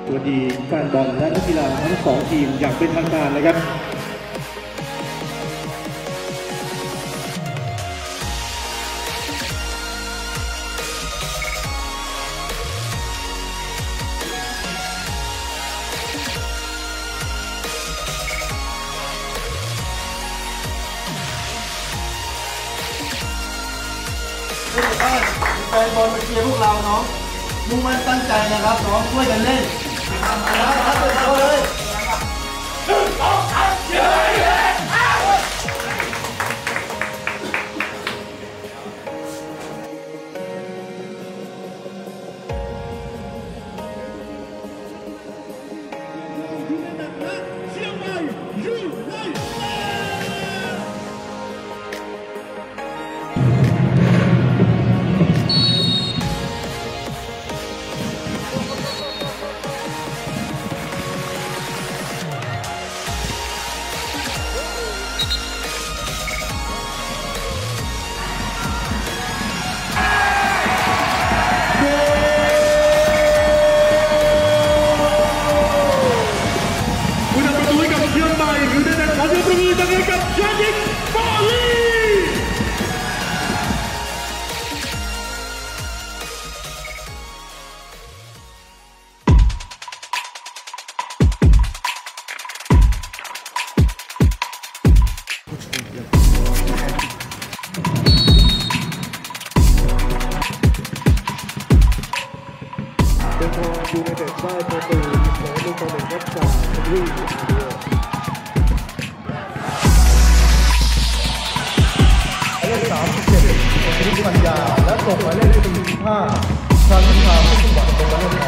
วัสดีแฟนบอลและนักกีฬาทั้งสองทีมอย่างเป็นทางการนะครับแฟนบอลมาเชียร์พวกเราเนาะมุ่งมั่นตั้งใจนะครับน้องช่วยกันเล่นนะครับเอาเลยเป็นทองยูไนเต็ดได้ประตู2-1ครับจากวิ่งเลข37เป็นปัญญาและส่งหมายเลข45ชาลิชาผู้สมัครตรงนั้นเลย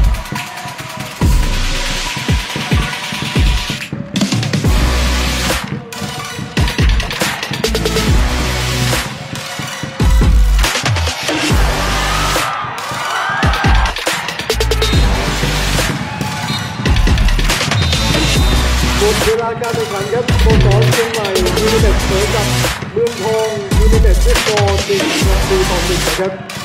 หมดเวลาการแข่งขันครับสโมสรเชียงใหม่ยูไนเต็ดเสมอกับเมืองทองยูไนเต็ดด้วยสกอร์1-1นะครับ